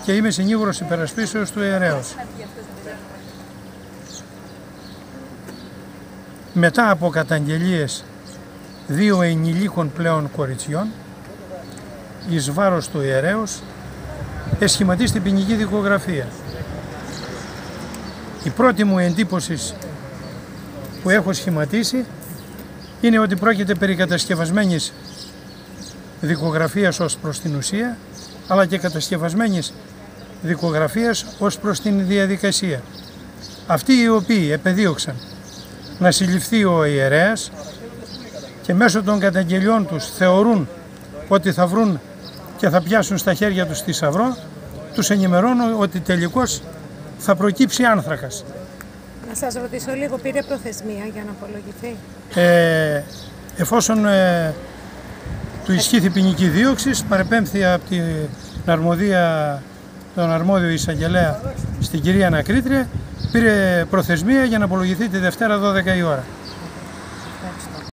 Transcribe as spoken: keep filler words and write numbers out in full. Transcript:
και είμαι συνήγορος υπερασπίσεως του ιερέως. Μετά από καταγγελίες δύο ενηλίκων πλέον κοριτσιών εις βάρος του ιερέως εσχηματίστη ποινική δικογραφία. Η πρώτη μου εντύπωση που έχω σχηματίσει είναι ότι πρόκειται περί κατασκευασμένης δικογραφίας ως προς την ουσία, αλλά και κατασκευασμένης δικογραφίας ως προς την διαδικασία. Αυτοί οι οποίοι επεδίωξαν να συλληφθεί ο ιερέας και μέσω των καταγγελιών τους θεωρούν ότι θα βρουν και θα πιάσουν στα χέρια τους θησαυρό, τους ενημερώνω ότι τελικώς θα προκύψει άνθρακας. Να σας ρωτήσω λίγο, πήρε προθεσμία για να απολογηθεί? Ε, εφόσον ε, του ισχύθη ποινική δίωξη, παρεπέμφθη από την αρμοδία, τον αρμόδιο εισαγγελέα στην κυρία ανακρίτρια, πήρε προθεσμία για να απολογηθεί τη Δευτέρα δώδεκα η ώρα. Ευχαριστώ.